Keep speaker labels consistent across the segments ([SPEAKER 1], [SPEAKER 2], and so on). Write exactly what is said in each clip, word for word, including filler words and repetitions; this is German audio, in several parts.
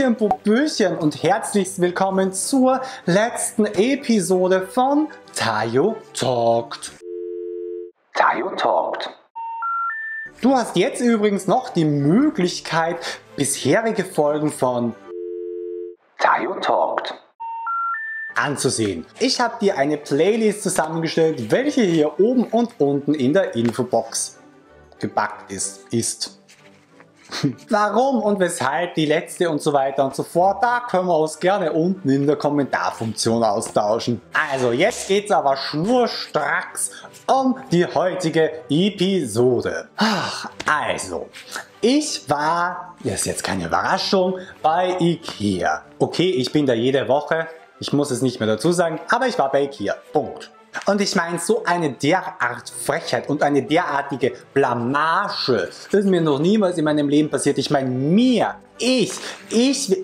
[SPEAKER 1] Hallöchen, Popöchen und herzlich willkommen zur letzten Episode von Tayo Talkt. Tayo Talkt. Du hast jetzt übrigens noch die Möglichkeit, bisherige Folgen von Tayo Talkt anzusehen. Ich habe dir eine Playlist zusammengestellt, welche hier oben und unten in der Infobox gepackt ist. ist. Warum und weshalb die letzte und so weiter und so fort, da können wir uns gerne unten in der Kommentarfunktion austauschen. Also jetzt geht's aber schnurstracks um die heutige Episode. Ach, also, ich war, das ist jetzt keine Überraschung, bei Ikea. Okay, ich bin da jede Woche, ich muss es nicht mehr dazu sagen, aber ich war bei Ikea. Punkt. Und ich meine, so eine derart Frechheit und eine derartige Blamage ist mir noch niemals in meinem Leben passiert. Ich meine, mir, ich, ich...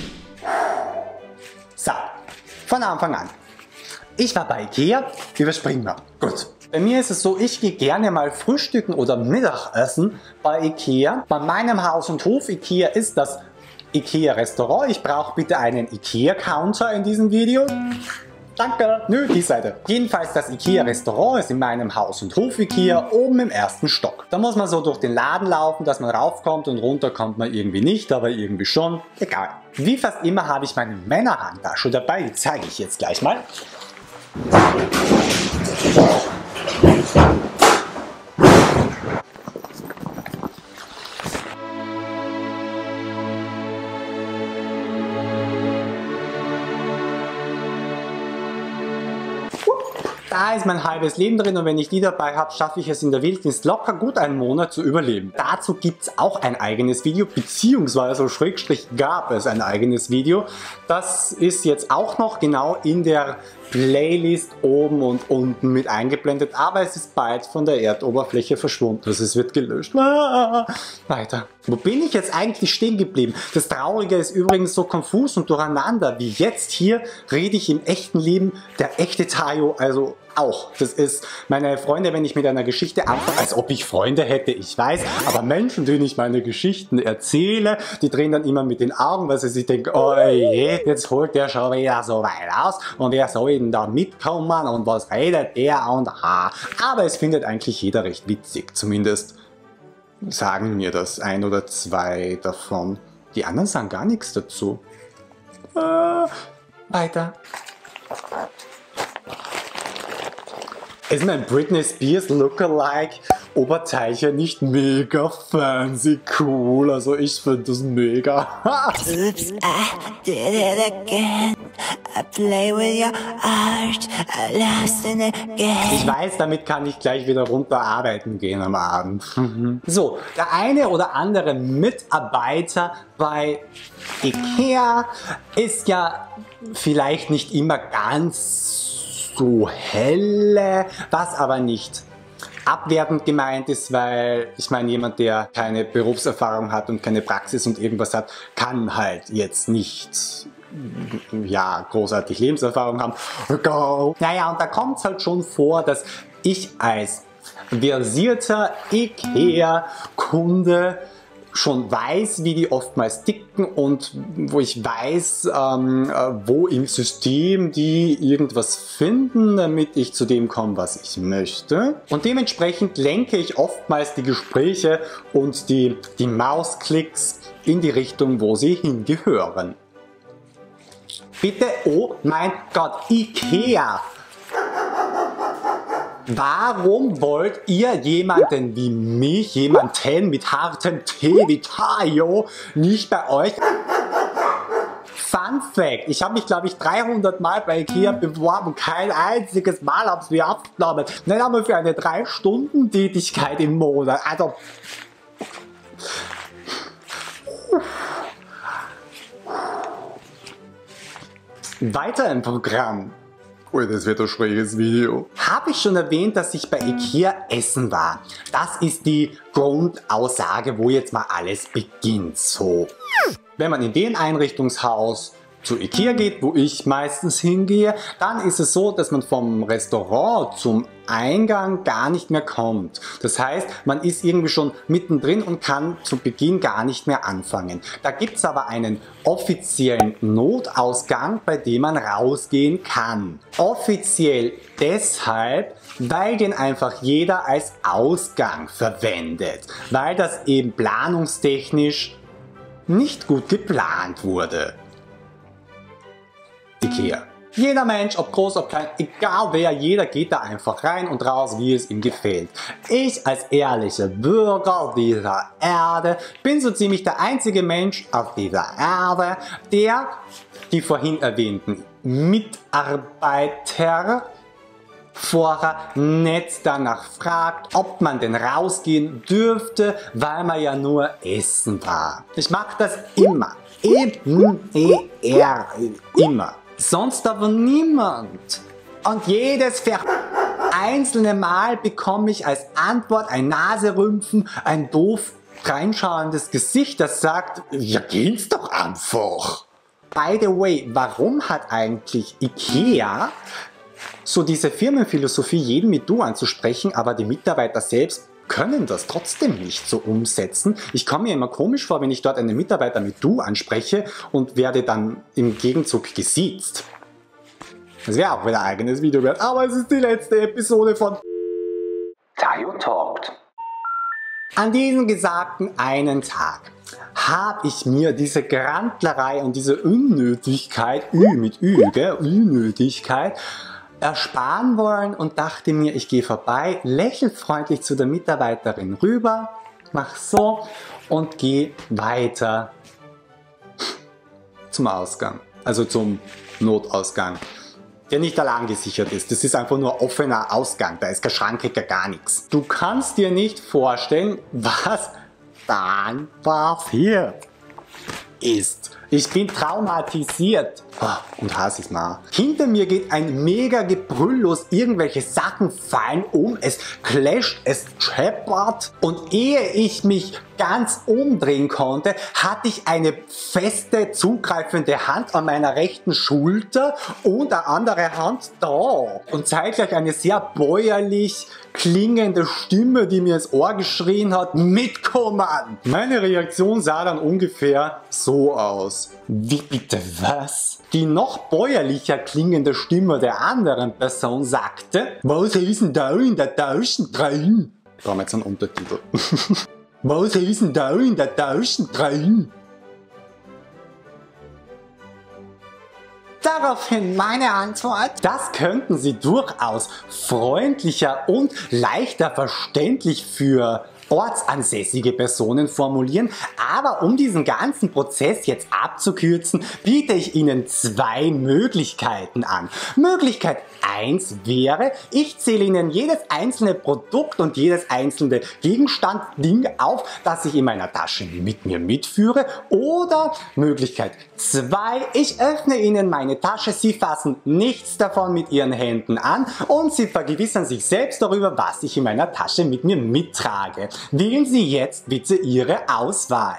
[SPEAKER 1] So, von Anfang an. Ich war bei Ikea, überspringen wir. Gut. Bei mir ist es so, ich gehe gerne mal frühstücken oder Mittagessen bei Ikea. Bei meinem Haus- und Hof Ikea ist das Ikea-Restaurant. Ich brauche bitte einen Ikea-Counter in diesem Video. Danke. Nö, die Seite. Jedenfalls das Ikea-Restaurant ist in meinem Haus- und Hof-Ikea oben im ersten Stock. Da muss man so durch den Laden laufen, dass man raufkommt und runter kommt man irgendwie nicht, aber irgendwie schon. Egal. Wie fast immer habe ich meine Männerhandtasche dabei, die zeige ich jetzt gleich mal. Da ist mein halbes Leben drin und wenn ich die dabei habe, schaffe ich es in der Wildnis locker gut einen Monat zu überleben. Dazu gibt es auch ein eigenes Video, beziehungsweise Schrägstrich gab es ein eigenes Video. Das ist jetzt auch noch genau in der Playlist oben und unten mit eingeblendet, aber es ist bald von der Erdoberfläche verschwunden. Also es wird gelöscht. Ah, weiter. Wo bin ich jetzt eigentlich stehen geblieben? Das Traurige ist übrigens so konfus und durcheinander wie jetzt hier rede ich im echten Leben der echte Tayo, also auch. Das ist meine Freunde, wenn ich mit einer Geschichte anfange, als ob ich Freunde hätte, ich weiß, aber Menschen, denen ich meine Geschichten erzähle, die drehen dann immer mit den Augen, weil sie sich denken, oh je, jetzt holt der schon wieder so weit aus und wer soll denn da mitkommen und was redet der und ha. Aber es findet eigentlich jeder recht witzig, zumindest sagen mir das ein oder zwei davon. Die anderen sagen gar nichts dazu. Äh, weiter. Ist mein Britney Spears Lookalike Oberteilchen nicht mega fancy cool? Also ich finde das mega.
[SPEAKER 2] Oops, I did it again. I play with your heart. I lost it again.
[SPEAKER 1] Ich weiß, damit kann ich gleich wieder runter arbeiten gehen am Abend. So, der eine oder andere Mitarbeiter bei Ikea ist ja vielleicht nicht immer ganz so helle, was aber nicht abwertend gemeint ist, weil ich meine, jemand, der keine Berufserfahrung hat und keine Praxis und irgendwas hat, kann halt jetzt nicht ja, großartig Lebenserfahrung haben. Go. Naja, und da kommt es halt schon vor, dass ich als versierter Ikea-Kunde schon weiß, wie die oftmals ticken und wo ich weiß, ähm, wo im System die irgendwas finden, damit ich zu dem komme, was ich möchte. Und dementsprechend lenke ich oftmals die Gespräche und die, die Mausklicks in die Richtung, wo sie hingehören. Bitte, oh mein Gott, Ikea! Warum wollt ihr jemanden wie mich, jemanden mit hartem Tee wie Tayo, nicht bei euch? Fun Fact, ich habe mich glaube ich dreihundert Mal bei Ikea beworben, kein einziges Mal haben sie mich aufgenommen. Nicht einmal für eine drei Stunden Tätigkeit im Monat. Also... Weiter im Programm. Oh, das wird ein schräges Video. Habe ich schon erwähnt, dass ich bei Ikea essen war? Das ist die Grundaussage, wo jetzt mal alles beginnt. So, wenn man in dem Einrichtungshaus zu Ikea geht, wo ich meistens hingehe, dann ist es so, dass man vom Restaurant zum Eingang gar nicht mehr kommt. Das heißt, man ist irgendwie schon mittendrin und kann zu Beginn gar nicht mehr anfangen. Da gibt es aber einen offiziellen Notausgang, bei dem man rausgehen kann. Offiziell deshalb, weil den einfach jeder als Ausgang verwendet, weil das eben planungstechnisch nicht gut geplant wurde. Ikea. Jeder Mensch, ob groß, ob klein, egal wer, jeder geht da einfach rein und raus, wie es ihm gefällt. Ich als ehrlicher Bürger dieser Erde bin so ziemlich der einzige Mensch auf dieser Erde, der die vorhin erwähnten Mitarbeiter vorher nicht danach fragt, ob man denn rausgehen dürfte, weil man ja nur essen war. Ich mag das immer. Eben, er, immer. Sonst aber niemand. Und jedes ver einzelne Mal bekomme ich als Antwort ein Naserümpfen, ein doof reinschauendes Gesicht, das sagt, ja geht's doch einfach. By the way, warum hat eigentlich Ikea so diese Firmenphilosophie, jeden mit Du anzusprechen, aber die Mitarbeiter selbst können das trotzdem nicht so umsetzen? Ich komme mir immer komisch vor, wenn ich dort einen Mitarbeiter mit Du anspreche und werde dann im Gegenzug gesiezt. Das wäre auch wieder ein eigenes Video wert, aber es ist die letzte Episode von Tayo Talkt. An diesem gesagten einen Tag habe ich mir diese Grantlerei und diese Unnötigkeit, Ü mit Ü, gell, Unnötigkeit, ersparen wollen und dachte mir, ich gehe vorbei, lächle freundlich zu der Mitarbeiterin rüber, mach so und gehe weiter zum Ausgang, also zum Notausgang, der nicht allein gesichert ist. Das ist einfach nur offener Ausgang, da ist kein Schranke, gar nichts. Du kannst dir nicht vorstellen, was dann passiert ist. Ich bin traumatisiert. Oh, und Hass ist mal. Hinter mir geht ein mega Gebrüll los. Irgendwelche Sachen fallen um. Es clasht, es scheppert. Und ehe ich mich ganz umdrehen konnte, hatte ich eine feste, zugreifende Hand an meiner rechten Schulter und eine andere Hand da. Und zeitgleich eine sehr bäuerlich klingende Stimme, die mir ins Ohr geschrien hat, mitkommen! Meine Reaktion sah dann ungefähr so aus. Wie bitte was? Die noch bäuerlicher klingende Stimme der anderen Person sagte, was ist denn da in der Tasche drin? Da haben wir jetzt einen Untertitel. Was ist denn da in der Tasche drin? Daraufhin meine Antwort, das könnten Sie durchaus freundlicher und leichter verständlich für ortsansässige Personen formulieren, aber um diesen ganzen Prozess jetzt abzukürzen, biete ich Ihnen zwei Möglichkeiten an. Möglichkeit eins wäre, ich zähle Ihnen jedes einzelne Produkt und jedes einzelne Gegenstand, Ding auf, das ich in meiner Tasche mit mir mitführe, oder Möglichkeit zwei, ich öffne Ihnen meine Tasche, Sie fassen nichts davon mit Ihren Händen an und Sie vergewissern sich selbst darüber, was ich in meiner Tasche mit mir mittrage. Wählen Sie jetzt bitte Ihre Auswahl.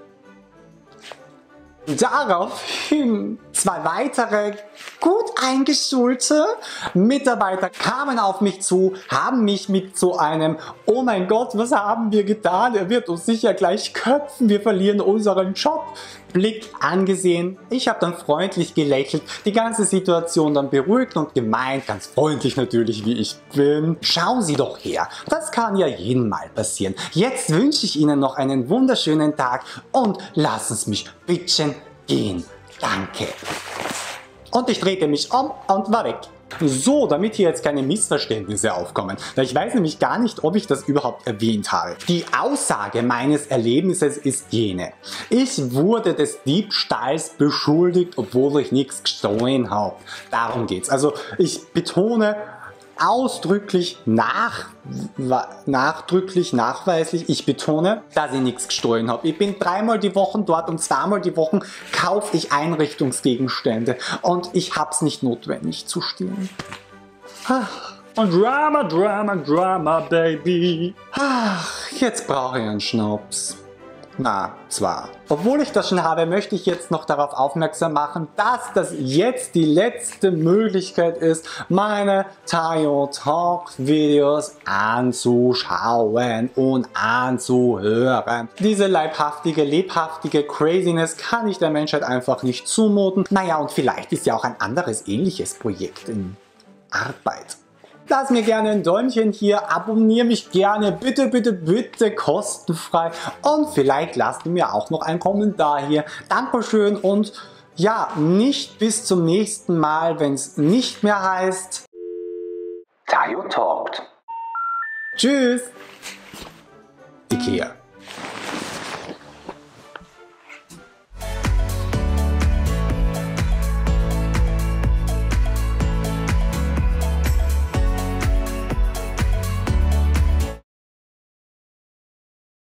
[SPEAKER 1] Daraufhin zwei weitere gut eingeschulte Mitarbeiter kamen auf mich zu, haben mich mit so einem "Oh mein Gott, was haben wir getan? Er wird uns sicher gleich köpfen, wir verlieren unseren Job" Blick angesehen. Ich habe dann freundlich gelächelt, die ganze Situation dann beruhigt und gemeint, ganz freundlich natürlich wie ich bin. Schauen Sie doch her, das kann ja jedem mal passieren. Jetzt wünsche ich Ihnen noch einen wunderschönen Tag und lassen Sie mich bitte gehen. Danke. Und ich drehte mich um und war weg. So, damit hier jetzt keine Missverständnisse aufkommen, weil ich weiß nämlich gar nicht, ob ich das überhaupt erwähnt habe. Die Aussage meines Erlebnisses ist jene: Ich wurde des Diebstahls beschuldigt, obwohl ich nichts gestohlen habe. Darum geht's. Also ich betone ausdrücklich, nach, nachdrücklich, nachweislich, ich betone, dass ich nichts gestohlen habe. Ich bin dreimal die Woche dort und zweimal die Woche kaufe ich Einrichtungsgegenstände und ich hab's nicht notwendig zu stehlen. Ach, und Drama, Drama, Drama, Baby. Ach, jetzt brauche ich einen Schnaps. Na, zwar. Obwohl ich das schon habe, möchte ich jetzt noch darauf aufmerksam machen, dass das jetzt die letzte Möglichkeit ist, meine Tayo Talk Videos anzuschauen und anzuhören. Diese leibhaftige, lebhaftige Craziness kann ich der Menschheit einfach nicht zumuten. Naja, und vielleicht ist ja auch ein anderes ähnliches Projekt in Arbeit. Lass mir gerne ein Däumchen hier, abonniere mich gerne, bitte, bitte, bitte kostenfrei und vielleicht lasst mir auch noch einen Kommentar hier. Dankeschön und ja, nicht bis zum nächsten Mal, wenn es nicht mehr heißt Tayo Talkt. Tschüss! Ikea.